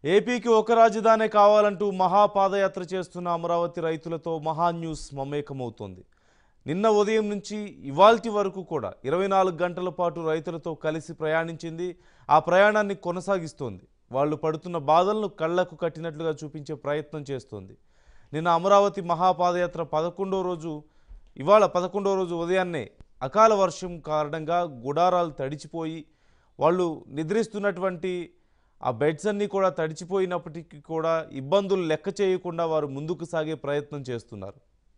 ఏపీకి ఒక రాజధానే కావాలంటూ మహా పాదయాత్ర చేస్తున్న అమరావతి రైతులతో మహా న్యూస్ మమేకమవుతోంది. నిన్న ఉదయం నుంచి ఇవాల్టి వరకు కూడా 24 గంటల పాటు రైతులతో కలిసి ప్రయాణించింది. ఆ ప్రయాణాన్ని కొనసాగిస్తోంది. వాళ్ళు పడుతున్న బాధలను కళ్లకు కట్టినట్లుగా చూపించే ప్రయత్నం చేస్తోంది. నిన్న అమరావతి మహా పాదయాత్ర 11వ రోజు ఇవాళ 11వ రోజు ఉదయాన్నే అకాల వర్షం కారణంగా గుడారాలు తడిచిపోయి వాళ్ళు నిద్రిస్తున్నటువంటి ఆ బెడ్స్ అన్నీ కూడా తడిచిపోయినప్పటికీ కూడా ఇబ్బందులు లెక్క చేయకుండా వారు ముందుకు సాగే ప్రయత్నం చేస్తున్నారు.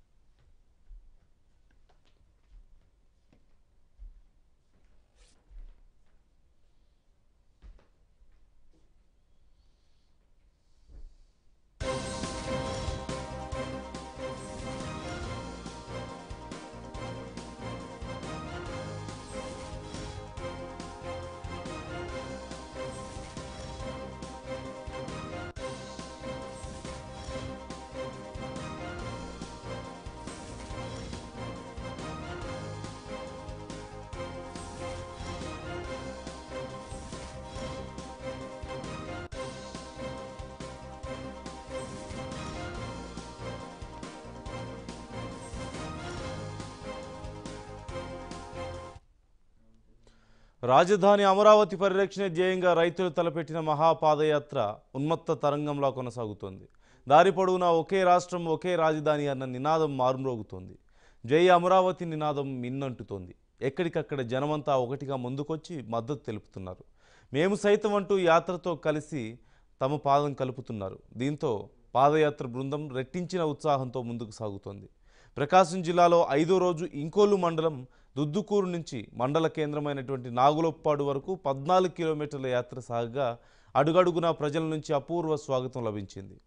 రాజధాని అమరావతి పరిరక్షణ ధ్యేయంగా రైతులు తలపెట్టిన మహాపాదయాత్ర ఉన్మత్త తరంగంలా కొనసాగుతోంది. దారి పొడవునా ఒకే రాష్ట్రం ఒకే రాజధాని అన్న నినాదం మారుమ్రోగుతోంది. జై అమరావతి నినాదం మిన్నంటుతోంది. ఎక్కడికక్కడ జనమంతా ఒకటిగా ముందుకొచ్చి మద్దతు తెలుపుతున్నారు. మేము సైతం అంటూ యాత్రతో కలిసి తమ పాదం కలుపుతున్నారు. దీంతో పాదయాత్ర బృందం రెట్టించిన ఉత్సాహంతో ముందుకు సాగుతోంది. ప్రకాశం జిల్లాలో 5వ రోజు ఇంకోలు మండలం దుద్దుకూరు నుంచి మండల కేంద్రమైనటువంటి నాగులొప్పాడు వరకు 14 కిలోమీటర్ల యాత్ర సాగగా అడుగడుగునా ప్రజల నుంచి అపూర్వ స్వాగతం లభించింది.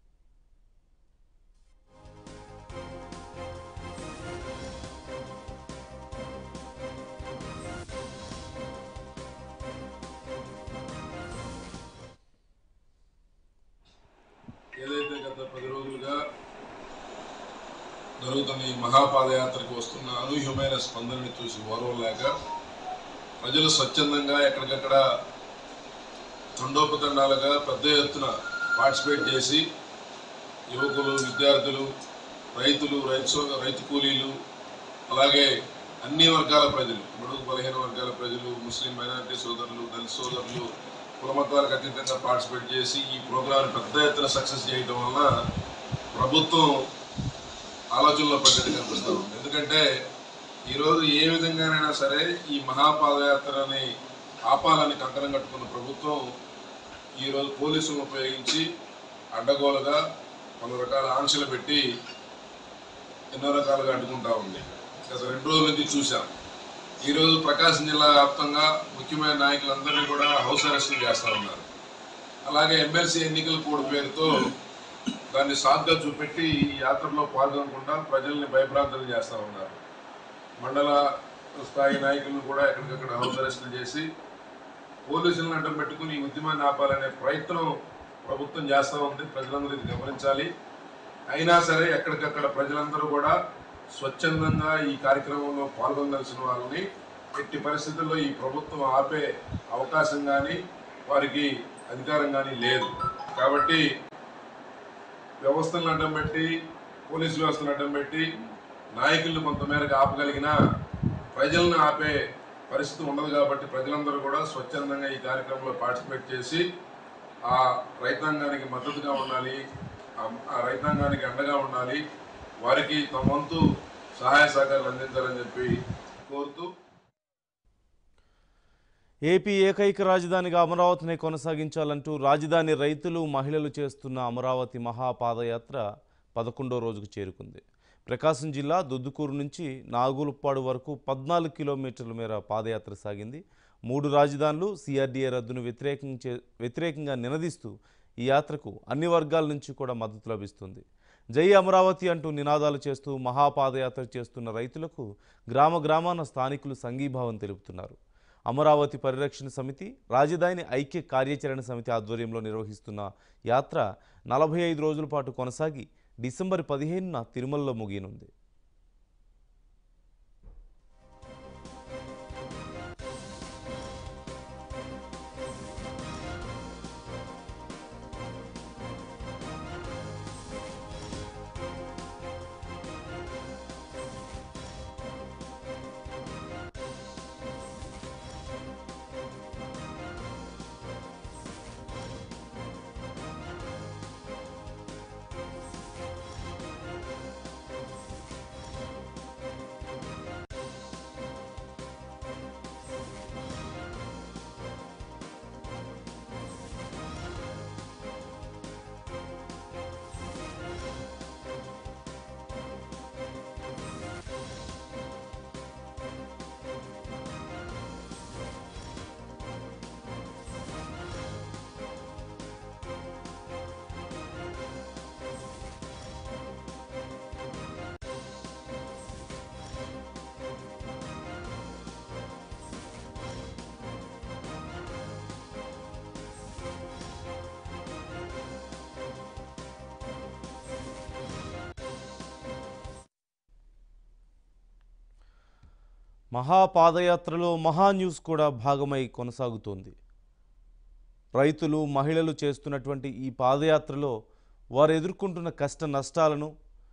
ఏదైతే గత 10 రోజులుగా జరుగుతున్న ఈ మహాపాదయాత్రకు వస్తున్న అనూహ్యమైన స్పందనని చూసి ఓర్వలేక ప్రజలు స్వచ్ఛందంగా ఎక్కడికక్కడ తండోపతండాలుగా పెద్ద ఎత్తున పార్టిసిపేట్ చేసి యువకులు, విద్యార్థులు, రైతులు, రైతు కూలీలు, అలాగే అన్ని వర్గాల ప్రజలు, బడుగు బలహీన వర్గాల ప్రజలు, ముస్లిం మైనారిటీ సోదరులు, దళిత సోదరులు, కులమతాలకు అతీతంగా పార్టిసిపేట్ చేసి ఈ ప్రోగ్రాం పెద్ద ఎత్తున సక్సెస్ చేయడం వల్ల ప్రభుత్వం ఆలోచనలో పడ్డట్టు కనిపిస్తూ ఉంది. ఎందుకంటే ఈరోజు ఏ విధంగానైనా సరే ఈ మహాపాదయాత్రని ఆపాలని కంకణం కట్టుకున్న ప్రభుత్వం ఈరోజు పోలీసులను ఉపయోగించి అడ్డగోలుగా పలు రకాల ఆంక్షలు పెట్టి ఎన్నో రకాలుగా అడ్డుకుంటా ఉంది. గత 2 రోజుల నుంచి చూసాం. ఈరోజు ప్రకాశం జిల్లా వ్యాప్తంగా ముఖ్యమైన నాయకులందరినీ కూడా హౌస్ అరెస్టులు చేస్తూ ఉన్నారు. అలాగే ఎమ్మెల్సీ ఎన్నికల కోడ్ పేరుతో దాన్ని సాగ్గా చూపెట్టి ఈ యాత్రలో పాల్గొనకుండా ప్రజల్ని భయభ్రాంతులు చేస్తూ ఉన్నారు. మండల స్థాయి నాయకులను కూడా ఎక్కడికక్కడ హౌస్ అరెస్టులు చేసి పోలీసులను అడ్డం పెట్టుకుని ఈ ఉద్యమాన్ని ఆపాలనే ప్రయత్నం ప్రభుత్వం చేస్తూ ఉంది. ప్రజలందరూ ఇది గమనించాలి. అయినా సరే ఎక్కడికక్కడ ప్రజలందరూ కూడా స్వచ్ఛందంగా ఈ కార్యక్రమంలో పాల్గొనాల్సిన వాళ్ళని ఎట్టి పరిస్థితుల్లో ఈ ప్రభుత్వం ఆపే అవకాశం కానీ వారికి అధికారం కానీ లేదు. కాబట్టి వ్యవస్థలను అడ్డం పెట్టి, పోలీసు వ్యవస్థను అడ్డం పెట్టి నాయకులను కొంతమేరకు ఆపగలిగినా ప్రజలను ఆపే పరిస్థితి ఉండదు. కాబట్టి ప్రజలందరూ కూడా స్వచ్ఛందంగా ఈ కార్యక్రమంలో పార్టిసిపేట్ చేసి ఆ రైతాంగానికి మద్దతుగా ఉండాలి, ఆ రైతాంగానికి అండగా ఉండాలి, వారికి తమ వంతు సహాయ సహకారాలు అందించాలని చెప్పి కోరుతూ ఏపీ ఏకైక రాజధానిగా అమరావతిని కొనసాగించాలంటూ రాజధాని రైతులు, మహిళలు చేస్తున్న అమరావతి మహాపాదయాత్ర 11వ రోజుకు చేరుకుంది. ప్రకాశం జిల్లా దుద్దుకూరు నుంచి నాగులుప్పాడు వరకు 14 కిలోమీటర్ల మేర పాదయాత్ర సాగింది. 3 రాజధానులు, సిఆర్డీఏ రద్దును వ్యతిరేకంగా నినదిస్తూ ఈ యాత్రకు అన్ని వర్గాల నుంచి కూడా మద్దతు లభిస్తుంది. జై అమరావతి అంటూ నినాదాలు చేస్తూ మహాపాదయాత్ర చేస్తున్న రైతులకు గ్రామ గ్రామాన స్థానికులు సంఘీభావం తెలుపుతున్నారు. అమరావతి పరిరక్షణ సమితి, రాజధాని ఐక్య కార్యాచరణ సమితి ఆధ్వర్యంలో నిర్వహిస్తున్న యాత్ర 45 రోజుల పాటు కొనసాగి డిసెంబర్ 15న తిరుమలలో ముగియనుంది. మహా పాదయాత్రలో మహా న్యూస్ కూడా భాగమై కొనసాగుతోంది. రైతులు, మహిళలు చేస్తున్నటువంటి ఈ పాదయాత్రలో వారు ఎదుర్కొంటున్న కష్ట నష్టాలను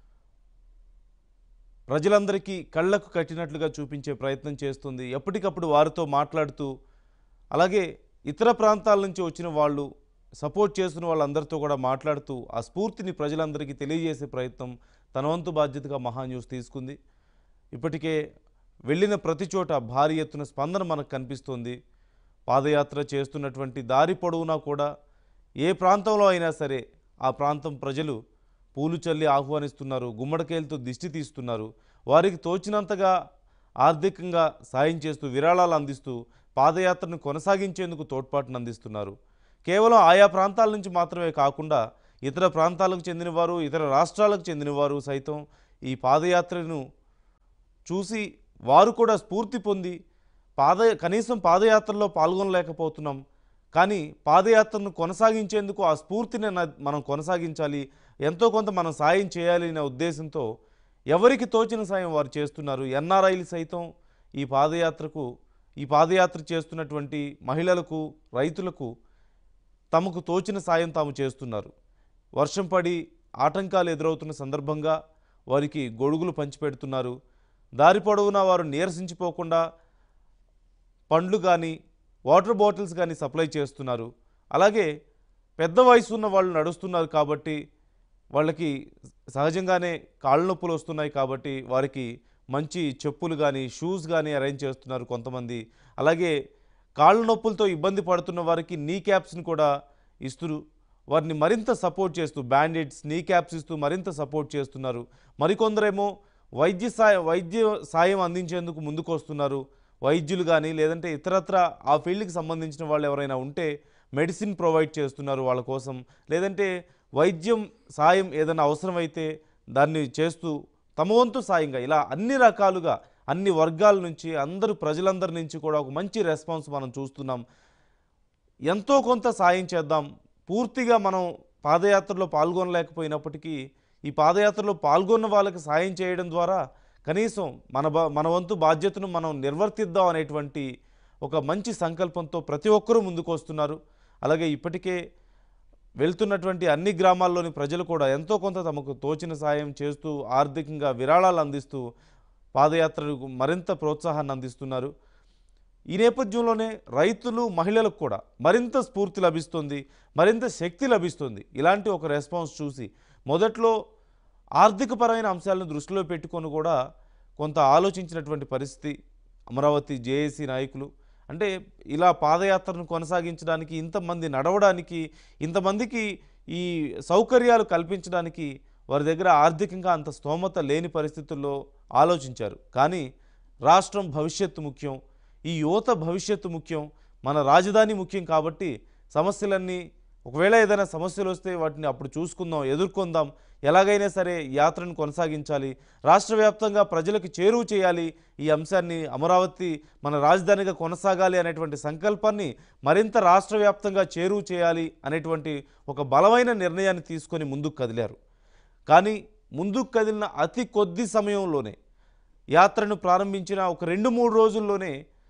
ప్రజలందరికీ కళ్ళకు కట్టినట్లుగా చూపించే ప్రయత్నం చేస్తుంది. ఎప్పటికప్పుడు వారితో మాట్లాడుతూ, అలాగే ఇతర ప్రాంతాల నుంచి వచ్చిన వాళ్ళు సపోర్ట్ చేస్తున్న వాళ్ళందరితో కూడా మాట్లాడుతూ ఆ స్ఫూర్తిని ప్రజలందరికీ తెలియజేసే ప్రయత్నం తన వంతు బాధ్యతగా మహా న్యూస్ తీసుకుంది. ఇప్పటికే వెళ్ళిన ప్రతి చోట భారీ ఎత్తున స్పందన మనకు కనిపిస్తోంది. పాదయాత్ర చేస్తున్నటువంటి దారి పొడవునా కూడా ఏ ప్రాంతంలో అయినా సరే ఆ ప్రాంతం ప్రజలు పూలు చల్లి ఆహ్వానిస్తున్నారు, గుమ్మడికాయలతో దిష్టి తీస్తున్నారు. వారికి తోచినంతగా ఆర్థికంగా సాయం చేస్తూ, విరాళాలు అందిస్తూ పాదయాత్రను కొనసాగించేందుకు తోడ్పాటును అందిస్తున్నారు. కేవలం ఆయా ప్రాంతాల నుంచి మాత్రమే కాకుండా ఇతర ప్రాంతాలకు చెందినవారు, ఇతర రాష్ట్రాలకు చెందినవారు సైతం ఈ పాదయాత్రను చూసి వారు కూడా స్ఫూర్తి పొంది కనీసం పాదయాత్రలో పాల్గొనలేకపోతున్నాం, కానీ పాదయాత్రను కొనసాగించేందుకు ఆ స్ఫూర్తిని మనం కొనసాగించాలి, ఎంతో కొంత మనం సాయం చేయాలి అనే ఉద్దేశంతో ఎవరికి తోచిన సాయం వారు చేస్తున్నారు. ఎన్ఆర్ఐలు సైతం ఈ పాదయాత్ర చేస్తున్నటువంటి మహిళలకు, రైతులకు తమకు తోచిన సాయం తాము చేస్తున్నారు. వర్షం పడి ఆటంకాలు ఎదురవుతున్న సందర్భంగా వారికి గొడుగులు పంచిపెడుతున్నారు. దారి పొడవునా వారు నీరసించిపోకుండా పండ్లు కానీ, వాటర్ బాటిల్స్ కానీ సప్లై చేస్తున్నారు. అలాగే పెద్ద వయసు ఉన్న వాళ్ళు నడుస్తున్నారు కాబట్టి వాళ్ళకి సహజంగానే కాళ్ళ నొప్పులు వస్తున్నాయి కాబట్టి వారికి మంచి చెప్పులు కానీ, షూస్ కానీ అరేంజ్ చేస్తున్నారు కొంతమంది. అలాగే కాళ్ళ నొప్పులతో ఇబ్బంది పడుతున్న వారికి నీ క్యాప్స్ని కూడా ఇస్తూ వారిని మరింత సపోర్ట్ చేస్తూ, బ్యాండేడ్స్, నీ క్యాప్స్ ఇస్తూ మరింత సపోర్ట్ చేస్తున్నారు. మరికొందరేమో వైద్య సాయం అందించేందుకు ముందుకు వస్తున్నారు. వైద్యులు కానీ, లేదంటే ఇతరత్ర ఆ ఫీల్డ్కి సంబంధించిన వాళ్ళు ఎవరైనా ఉంటే మెడిసిన్ ప్రొవైడ్ చేస్తున్నారు వాళ్ళ కోసం. లేదంటే వైద్యం సాయం ఏదైనా అవసరమైతే దాన్ని చేస్తూ తమ వంతు సాయంగా ఇలా అన్ని రకాలుగా అన్ని వర్గాల నుంచి ప్రజలందరి నుంచి కూడా ఒక మంచి రెస్పాన్స్ మనం చూస్తున్నాం. ఎంతో కొంత సాయం చేద్దాం. పూర్తిగా మనం పాదయాత్రలో పాల్గొనలేకపోయినప్పటికీ ఈ పాదయాత్రలో పాల్గొన్న వాళ్ళకి సాయం చేయడం ద్వారా కనీసం మన వంతు బాధ్యతను మనం నిర్వర్తిద్దాం అనేటువంటి ఒక మంచి సంకల్పంతో ప్రతి ఒక్కరూ ముందుకు వస్తున్నారు. అలాగే ఇప్పటికే వెళ్తున్నటువంటి అన్ని గ్రామాల్లోని ప్రజలు కూడా ఎంతో కొంత తమకు తోచిన సాయం చేస్తూ, ఆర్థికంగా విరాళాలు అందిస్తూ పాదయాత్రకు మరింత ప్రోత్సాహాన్ని అందిస్తున్నారు. ఈ నేపథ్యంలోనే రైతులు, మహిళలకు కూడా మరింత స్ఫూర్తి లభిస్తుంది, మరింత శక్తి లభిస్తుంది. ఇలాంటి ఒక రెస్పాన్స్ చూసి మొదట్లో ఆర్థికపరమైన అంశాలను దృష్టిలో పెట్టుకొని కూడా కొంత ఆలోచించినటువంటి పరిస్థితి అమరావతి జేఏసీ నాయకులు. అంటే ఇలా పాదయాత్రను కొనసాగించడానికి, ఇంతమంది నడవడానికి, ఇంతమందికి ఈ సౌకర్యాలు కల్పించడానికి వారి దగ్గర ఆర్థికంగా అంత స్తోమత లేని పరిస్థితుల్లో ఆలోచించారు. కానీ రాష్ట్రం భవిష్యత్తు ముఖ్యం, ఈ యువత భవిష్యత్తు ముఖ్యం, మన రాజధాని ముఖ్యం. కాబట్టి సమస్యలన్నీ, ఒకవేళ ఏదైనా సమస్యలు వస్తే వాటిని అప్పుడు చూసుకుందాం, ఎదుర్కొందాం, ఎలాగైనా సరే యాత్రను కొనసాగించాలి, రాష్ట్ర వ్యాప్తంగా ప్రజలకు చేరువ చేయాలి, ఈ అంశాన్ని అమరావతి మన రాజధానిగా కొనసాగాలి అనేటువంటి సంకల్పాన్ని మరింత రాష్ట్ర వ్యాప్తంగా చేరువ చేయాలి అనేటువంటి ఒక బలమైన నిర్ణయాన్ని తీసుకొని ముందుకు కదిలారు. కానీ ముందుకు కదిలిన అతి కొద్ది సమయంలోనే, యాత్రను ప్రారంభించిన ఒక 2-3 రోజుల్లోనే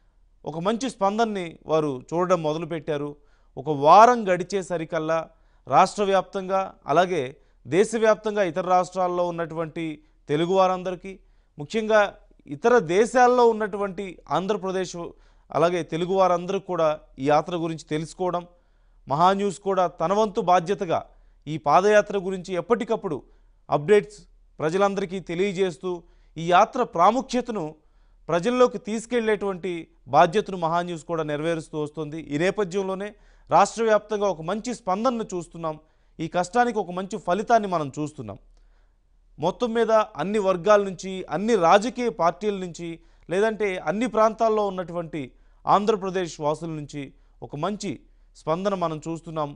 ఒక మంచి స్పందనని వారు చూడడం మొదలుపెట్టారు. ఒక వారం గడిచేసరికల్లా రాష్ట్ర వ్యాప్తంగా, అలాగే దేశవ్యాప్తంగా ఇతర రాష్ట్రాల్లో ఉన్నటువంటి తెలుగు వారందరికీ, ముఖ్యంగా ఇతర దేశాల్లో ఉన్నటువంటి ఆంధ్రప్రదేశ్ అలాగే తెలుగు వారందరూ కూడా ఈ యాత్ర గురించి తెలుసుకోవడం, మహా న్యూస్ కూడా తన వంతు బాధ్యతగా ఈ పాదయాత్ర గురించి ఎప్పటికప్పుడు అప్డేట్స్ ప్రజలందరికీ తెలియజేస్తూ ఈ యాత్ర ప్రాముఖ్యతను ప్రజల్లోకి తీసుకెళ్లేటువంటి బాధ్యతను మహా న్యూస్ కూడా నెరవేరుస్తూ వస్తుంది. ఈ నేపథ్యంలోనే రాష్ట్ర వ్యాప్తంగా ఒక మంచి స్పందనను చూస్తున్నాం. ఈ కష్టానికి ఒక మంచి ఫలితాన్ని మనం చూస్తున్నాం. మొత్తం మీద అన్ని వర్గాల నుంచి, అన్ని రాజకీయ పార్టీల నుంచి, లేదంటే అన్ని ప్రాంతాల్లో ఉన్నటువంటి ఆంధ్రప్రదేశ్ వాసుల నుంచి ఒక మంచి స్పందన మనం చూస్తున్నాం.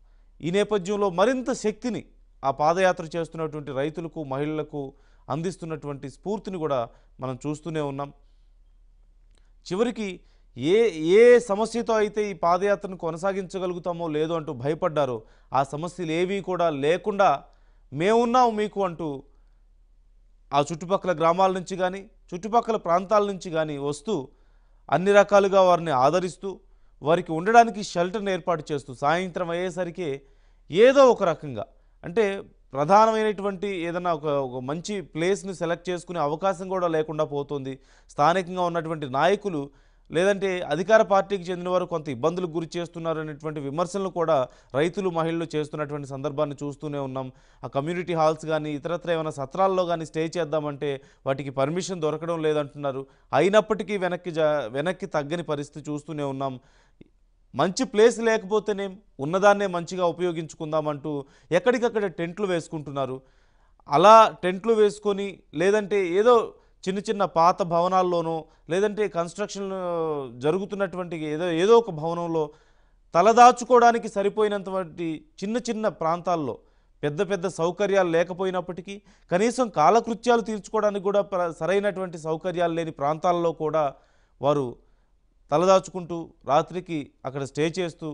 ఈ నేపథ్యంలో మరింత శక్తిని ఆ పాదయాత్ర చేస్తున్నటువంటి రైతులకు, మహిళలకు అందిస్తున్నటువంటి స్ఫూర్తిని కూడా మనం చూస్తూనే ఉన్నాం. చివరికి ఏ సమస్యతో అయితే ఈ పాదయాత్రను కొనసాగించగలుగుతామో లేదో అంటూ భయపడ్డారో ఆ సమస్యలు ఏవీ కూడా లేకుండా మేమున్నాం మీకు అంటూ ఆ చుట్టుపక్కల గ్రామాల నుంచి కానీ చుట్టుపక్కల ప్రాంతాల నుంచి కానీ వస్తూ అన్ని రకాలుగా వారిని ఆదరిస్తూ వారికి ఉండడానికి షెల్టర్ని ఏర్పాటు చేస్తూ సాయంత్రం అయ్యేసరికి ఏదో ఒక రకంగా అంటే ప్రధానమైనటువంటి ఏదైనా ఒక మంచి ప్లేస్ని సెలెక్ట్ చేసుకునే అవకాశం కూడా లేకుండా పోతుంది. స్థానికంగా ఉన్నటువంటి నాయకులు లేదంటే అధికార పార్టీకి చెందిన వారు కొంత ఇబ్బందులకు గురి చేస్తున్నారు అనేటువంటి విమర్శలు కూడా రైతులు మహిళలు చేస్తున్నటువంటి సందర్భాన్ని చూస్తూనే ఉన్నాం. ఆ కమ్యూనిటీ హాల్స్ కానీ ఇతరత్ర ఏమైనా సత్రాల్లో కానీ స్టే చేద్దామంటే వాటికి పర్మిషన్ దొరకడం లేదంటున్నారు. అయినప్పటికీ వెనక్కి తగ్గని పరిస్థితి చూస్తూనే ఉన్నాం. మంచి ప్లేస్ లేకపోతేనే ఉన్నదాన్నే మంచిగా ఉపయోగించుకుందామంటూ ఎక్కడికక్కడ టెంట్లు వేసుకుంటున్నారు. అలా టెంట్లు వేసుకొని లేదంటే ఏదో చిన్న చిన్న పాత భవనాల్లోనో లేదంటే కన్స్ట్రక్షన్ జరుగుతున్నటువంటి ఏదో ఒక భవనంలో తలదాచుకోవడానికి సరిపోయినంతటి చిన్న చిన్న ప్రాంతాల్లో పెద్ద పెద్ద సౌకర్యాలు లేకపోయినప్పటికీ కనీసం కాలకృత్యాలు తీర్చుకోవడానికి కూడా సరైనటువంటి సౌకర్యాలు లేని ప్రాంతాల్లో కూడా వారు తలదాచుకుంటూ రాత్రికి అక్కడ స్టే చేస్తూ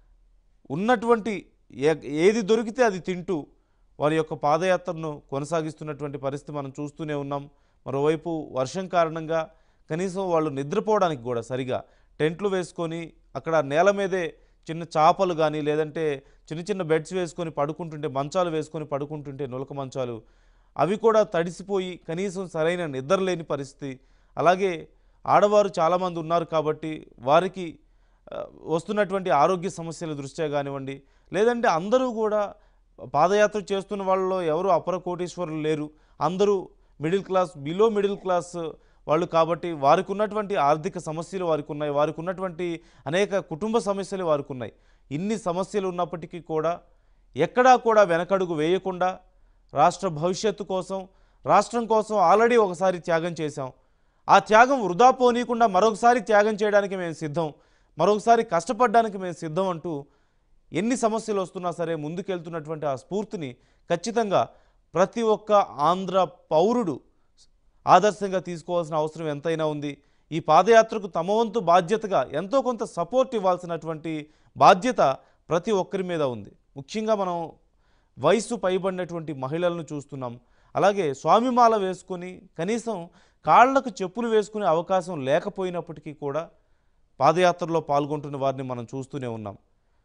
ఉన్నటువంటి ఏది దొరికితే అది తింటూ వారి యొక్క పాదయాత్రను కొనసాగిస్తున్నటువంటి పరిస్థితి మనం చూస్తూనే ఉన్నాం. మరోవైపు వర్షం కారణంగా కనీసం వాళ్ళు నిద్రపోవడానికి కూడా సరిగా టెంట్లు వేసుకొని అక్కడ నేల మీదే చిన్న చాపలు కానీ లేదంటే చిన్న చిన్న బెడ్స్ వేసుకొని పడుకుంటుంటే మంచాలు వేసుకొని పడుకుంటుంటే నులక మంచాలు అవి కూడా తడిసిపోయి కనీసం సరైన నిద్ర లేని పరిస్థితి. అలాగే ఆడవారు చాలామంది ఉన్నారు కాబట్టి వారికి వస్తున్నటువంటి ఆరోగ్య సమస్యల దృష్ట్యా కానివ్వండి లేదంటే అందరూ కూడా పాదయాత్ర చేస్తున్న వాళ్ళలో ఎవరు అపర కోటీశ్వరులు లేరు. అందరూ middle class below middle class వాళ్ళు కాబట్టి వారికి ఉన్నటువంటి ఆర్థిక సమస్యలు వారికి ఉన్నాయి. వారికి ఉన్నటువంటి అనేక కుటుంబ సమస్యలు వారికి ఉన్నాయి. ఇన్ని సమస్యలు ఉన్నప్పటికీ కూడా ఎక్కడా కూడా వెనకడుగు వేయకుండా రాష్ట్ర భవిష్యత్తు కోసం రాష్ట్రం కోసం ఆల్రెడీ ఒకసారి త్యాగం చేశాం. ఆ త్యాగం వృధా పోనీయకుండా మరొకసారి త్యాగం చేయడానికి మేము సిద్ధం, మరొకసారి కష్టపడడానికి మేము సిద్ధం అంటూ ఎన్ని సమస్యలు వస్తున్నా సరే ముందుకెళ్తున్నటువంటి ఆ స్ఫూర్తిని ఖచ్చితంగా ప్రతి ఒక్క ఆంధ్ర పౌరుడు ఆదర్శంగా తీసుకోవాల్సిన అవసరం ఎంతైనా ఉంది. ఈ పాదయాత్రకు తమ వంతు బాధ్యతగా ఎంతో కొంత సపోర్ట్ ఇవ్వాల్సినటువంటి బాధ్యత ప్రతి ఒక్కరి మీద ఉంది. ముఖ్యంగా మనం వయసు పైబడినటువంటి మహిళలను చూస్తున్నాం. అలాగే స్వామిమాల వేసుకొని కనీసం కాళ్లకు చెప్పులు వేసుకునే అవకాశం లేకపోయినప్పటికీ కూడా పాదయాత్రలో పాల్గొంటున్న వారిని మనం చూస్తూనే ఉన్నాం.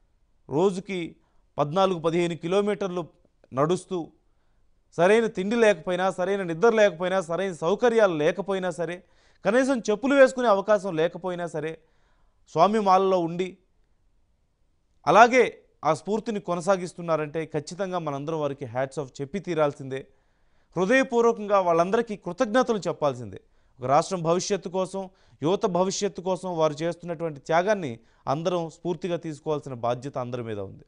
రోజుకి 14-15 కిలోమీటర్లు నడుస్తూ సరైన తిండి లేకపోయినా సరైన నిద్ర లేకపోయినా సరైన సౌకర్యాలు లేకపోయినా సరే కనీసం చెప్పులు వేసుకునే అవకాశం లేకపోయినా సరే స్వామి మాలలో ఉండి అలాగే ఆ స్ఫూర్తిని కొనసాగిస్తున్నారంటే ఖచ్చితంగా మనందరం వారికి హ్యాట్స్ ఆఫ్ చెప్పి తీరాల్సిందే. హృదయపూర్వకంగా వాళ్ళందరికీ కృతజ్ఞతలు చెప్పాల్సిందే. ఒక రాష్ట్రం భవిష్యత్తు కోసం యువత భవిష్యత్తు కోసం వారు చేస్తున్నటువంటి త్యాగాన్ని అందరం స్ఫూర్తిగా తీసుకోవాల్సిన బాధ్యత అందరి మీద ఉంది.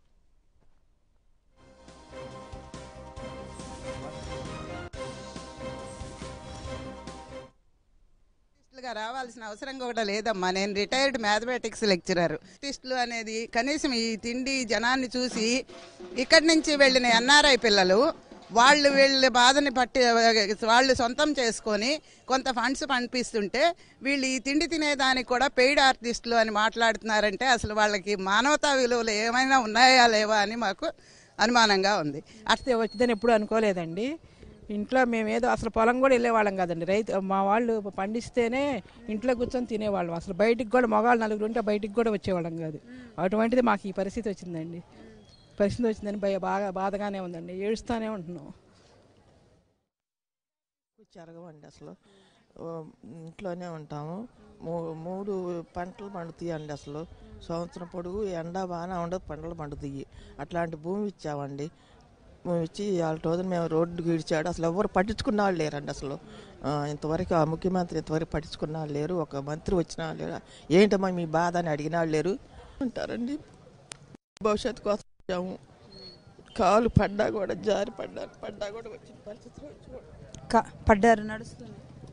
రావాల్సిన అవసరం కూడా లేదమ్మా. నేను రిటైర్డ్ మ్యాథమెటిక్స్ లెక్చరర్. ఆర్టిస్టులు అనేది కనీసం ఈ తిండి జనాన్ని చూసి ఇక్కడి నుంచి వెళ్ళిన ఎన్ఆర్ఐ పిల్లలు వీళ్ళ బాధని వాళ్ళు సొంతం చేసుకొని కొంత ఫండ్స్ పంపిస్తుంటే వీళ్ళు ఈ తిండి తినేదానికి కూడా పెయిడ్ ఆర్టిస్టులు అని మాట్లాడుతున్నారంటే అసలు వాళ్ళకి మానవతా విలువలు ఏమైనా ఉన్నాయా లేవా అని మాకు అనుమానంగా ఉంది. అట్లా వచ్చిందని ఎప్పుడు అనుకోలేదండి. ఇంట్లో మేమేదో అసలు పొలం కూడా వెళ్ళేవాళ్ళం కాదండి. మా వాళ్ళు పండిస్తేనే ఇంట్లో కూర్చొని తినేవాళ్ళం. అసలు బయటికి కూడా మగవాళ్ళు 4 ఉంటే బయటికి కూడా వచ్చేవాళ్ళం కాదు. అటువంటిది మాకు ఈ పరిస్థితి వచ్చిందండి. పరిస్థితి వచ్చిందని బాగా బాధగానే ఉందండి. ఏడుస్తూనే ఉంటున్నాం. జరగవండి అసలు. ఇంట్లోనే ఉంటాము. 3 పంటలు పండుతాయండి. అసలు సంవత్సరం పొడుగు ఎండ బాగానే ఉండదు, పంటలు పండుతాయి. అట్లాంటి భూమి ఇచ్చామండి. భూమి ఇచ్చి వాళ్ళ రోజున మేము రోడ్డు గీడ్చాడు. అసలు ఎవరు పట్టించుకున్న వాళ్ళు లేరండి. అసలు ఇంతవరకు ఆ ముఖ్యమంత్రి ఇంతవరకు పట్టించుకున్న వాళ్ళు లేరు. ఒక మంత్రి వచ్చిన వాళ్ళు లేరు. ఏంటమ్మా మీ బాధ అని అడిగిన వాళ్ళు లేరు అంటారండి. భవిష్యత్తు కోసం వచ్చాము. కాలు పడ్డా కూడా జారి పడ్డా కూడా వచ్చిన పరిస్థితి పడ్డారు. నడుస్తున్నారు.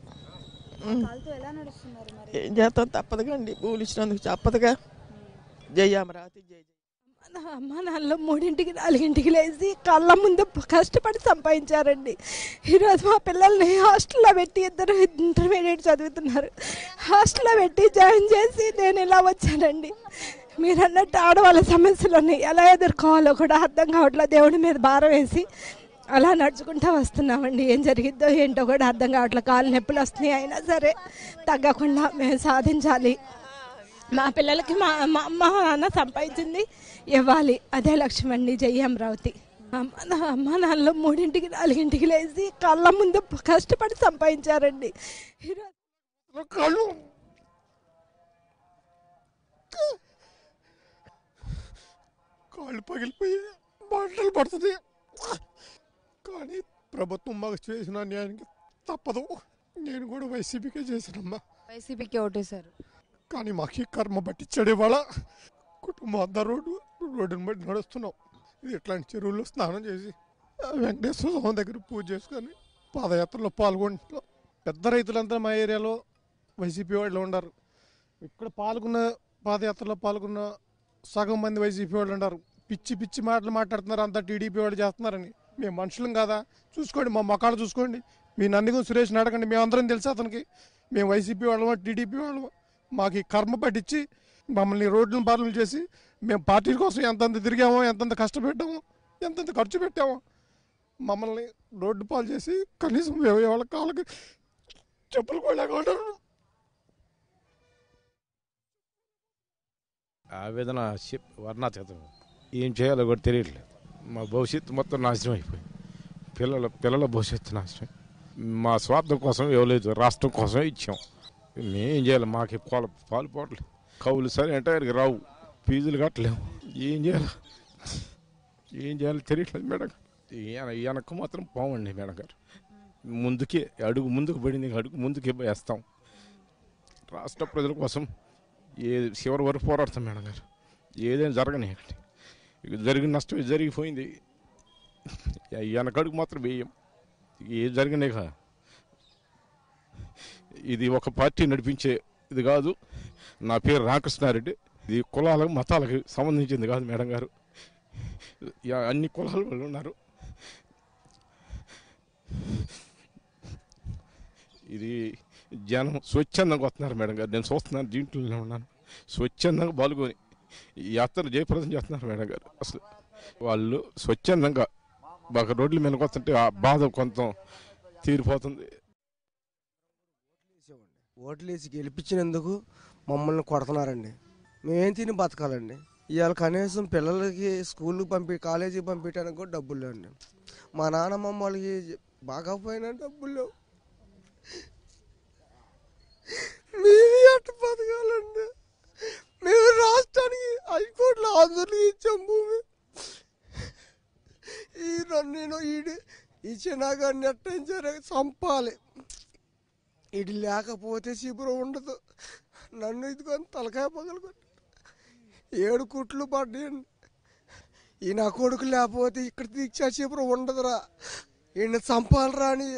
ఏం చేస్తాం తప్పదు కండి. భూములు ఇచ్చినందుకు తప్పదుగా. జై అమరావతి, జై జై. అమ్మ నాన్న 3ంటికి 4ంటికి లేచి కళ్ళ ముందు కష్టపడి సంపాదించారండి. ఈరోజు మా పిల్లల్ని హాస్టల్లో పెట్టి ఇద్దరు ఇంటర్మీడియట్ చదువుతున్నారు. హాస్టల్లో పెట్టి జాయిన్ చేసి నేను ఇలా వచ్చానండి. మీరు అన్నట్టు ఆడవాళ్ళ సమస్యలు ఉన్నాయి, ఎలా ఎదుర్కోవాలో కూడా అర్థం కావట్లేదు. దేవుడి మీద భారం వేసి అలా నడుచుకుంటూ వస్తున్నామండి. ఏం జరిగిద్దో ఏంటో కూడా అర్థం కావట్లేదు. కాళ్ళు నొప్పులు వస్తున్నాయి, అయినా సరే తగ్గకుండా మేము సాధించాలి. మా పిల్లలకి మా అమ్మ నాన్న సంపాదించింది ఇవ్వాలి, అదే లక్ష్యం అండి. జై అమరావతి. అమ్మ నాన్నలు 3ంటికి 4ంటికి లేచి కళ్ళ ముందు కష్టపడి సంపాదించారండి. కాళ్ళు పగిలిపోయి మంటలు పడుతుంది. కానీ ప్రభుత్వం మాకు చేసిన న్యాయానికి తప్పదు. నేను కూడా వైసీపీకే చేశానమ్మా. వైసీపీకి ఓటేశారు. కానీ మాకు ఈ కర్మ పట్టించాడు. ఇవాళ కుటుంబం అంతా రోడ్డుని బట్టి నడుస్తున్నాం. ఇది ఇట్లాంటి చెరువుల్లో స్నానం చేసి వెంకటేశ్వర స్వామి దగ్గర పూజ చేసుకొని పాదయాత్రలో పాల్గొంటున్నాం. పెద్ద రైతులంతా మా ఏరియాలో వైసీపీ వాళ్ళు ఉన్నారు. ఇక్కడ పాదయాత్రలో పాల్గొన్న సగం మంది వైసీపీ వాళ్ళు ఉన్నారు. పిచ్చి పిచ్చి మాటలు మాట్లాడుతున్నారు, అంతా టీడీపీ వాళ్ళు చేస్తున్నారని. మేము మనుషులం కాదా? చూసుకోండి, మా మొక్కలు చూసుకోండి. మీ నందిగం సురేష్ని అడగండి, మేమందరం తెలుసు అతనికి. మేము వైసీపీ వాళ్ళమా టీడీపీ వాళ్ళమా? మాకు ఈ కర్మ పట్టించి మమ్మల్ని రోడ్లను బార్లు చేసి మేము పార్టీల కోసం ఎంతంత తిరిగామో, ఎంతంత కష్టపెట్టామో, ఎంతంత ఖర్చు పెట్టామో, మమ్మల్ని రోడ్డు పాలు చేసి కనీసం వాళ్ళ కాళ్ళకి చెప్పులు కూడా లేకుండా ఆవేదన వర్ణాతీతం. ఏం చేయాలో కూడా తెలియట్లేదు. మా భవిష్యత్తు మొత్తం నాశనం అయిపోయింది. పిల్లల భవిష్యత్తు నాశనం. మా స్వార్థం కోసం ఇవ్వలేదు, రాష్ట్రం కోసం ఇచ్చాం. మేమేం చేయాలి? మాకు పాలు పోవట్లేదు. కవులు సరే అంటే రావు, ఫీజులు కట్టలేము. ఏం చేయాలో తెలియట్లేదు మేడం గారు. వెనక్కు మాత్రం పోవండి మేడం గారు. అడుగు ముందుకు పడింది, అడుగు ముందుకే వేస్తాం. రాష్ట్ర ప్రజల కోసం చివరి వరకు పోరాడతాం మేడం గారు. ఏదైనా జరగని జరిగిన నష్టం జరిగిపోయింది. వెనకడుగు మాత్రం వేయం. ఏది జరిగినాయి కదా, ఇది ఒక పార్టీ నడిపించే ఇది కాదు. నా పేరు రామకృష్ణారెడ్డి. ఇది కులాలకు మతాలకు సంబంధించింది కాదు మేడం గారు. అన్ని కులాల వాళ్ళు ఉన్నారు. ఇది జనం స్వచ్ఛందంగా వస్తున్నారు మేడం గారు. నేను చూస్తున్నాను, దీంట్లోనే ఉన్నాను. స్వచ్ఛందంగా పాల్గొని యాత్ర జయప్రదం చేస్తున్నారు మేడం గారు. అసలు వాళ్ళు స్వచ్ఛందంగా బాగా రోడ్ల మీదకి వస్తుంటే ఆ బాధ కొంత తీరిపోతుంది. ఓట్లు వేసి గెలిపించినందుకు మమ్మల్ని కొడుతున్నారండి. మేమేం తిని బతకాలండి? ఇవాళ కనీసం పిల్లలకి స్కూల్కి కాలేజీకి పంపించడానికి కూడా డబ్బులు లేవండి. మా నాన్నమ్మ వాళ్ళకి బాగా పోయినా డబ్బులు లేవు. మేము ఎట్ట బతకాలండి? మేము రాష్ట్రానికి 5 కోట్ల ఆందోళన ఇచ్చాం భూమి. నేను ఈ చిన్నగాడిని ఎట్టించారు, చంపాలి. ఇది లేకపోతే శిబిరం ఉండదు. నన్ను ఇదికొని తలకాయ పగలగొట్టి 7 కుట్లు పడ్డాయండి. ఈ నా కొడుకు లేకపోతే ఇక్కడ దీక్షా శిబిరం ఉండదురా, ఈయన చంపాలరా అని